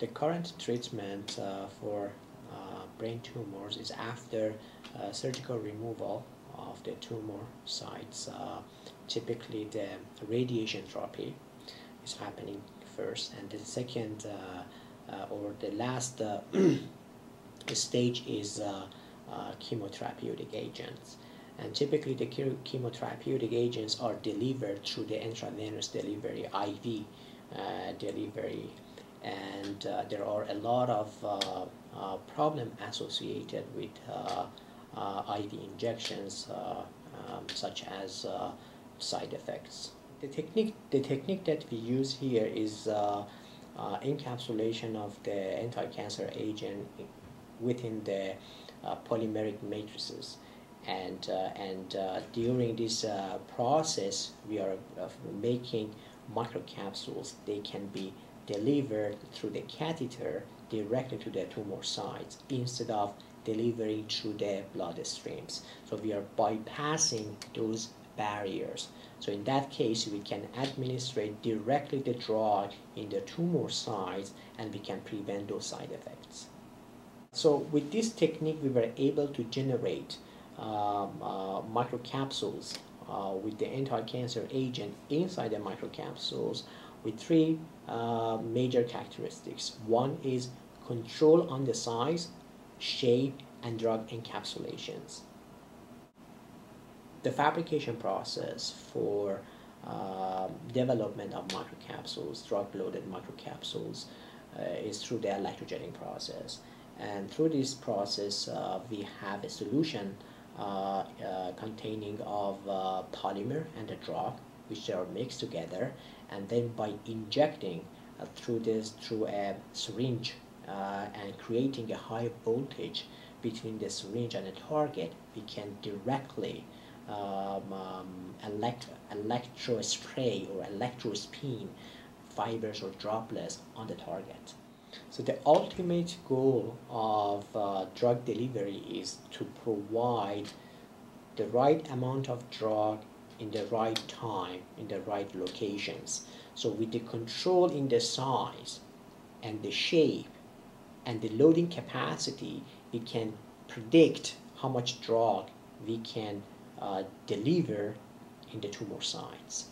The current treatment for brain tumors is after surgical removal of the tumor sites. Typically the radiation therapy is happening first, and the second or the last stage is chemotherapeutic agents. And typically the chemotherapeutic agents are delivered through the intravenous delivery, IV delivery, and there are a lot of problems associated with IV injections, such as side effects. The technique that we use here is encapsulation of the anti-cancer agent within the polymeric matrices, and during this process we are making microcapsules. They can be delivered through the catheter directly to the tumor sites instead of delivering through the blood streams. So we are bypassing those barriers. So in that case, we can administrate directly the drug in the tumor sites, and we can prevent those side effects. So with this technique, we were able to generate microcapsules with the anti-cancer agent inside the microcapsules with three major characteristics. One is control on the size, shape, and drug encapsulations. The fabrication process for development of microcapsules, drug-loaded microcapsules, is through the electrojetting process. And through this process, we have a solution containing of polymer and a drug, which are mixed together, and then by injecting through a syringe and creating a high voltage between the syringe and the target, we can directly electrospray or electrospin fibers or droplets on the target. So the ultimate goal of drug delivery is to provide the right amount of drug in the right time, in the right locations. So with the control in the size and the shape and the loading capacity, we can predict how much drug we can deliver in the tumor sites.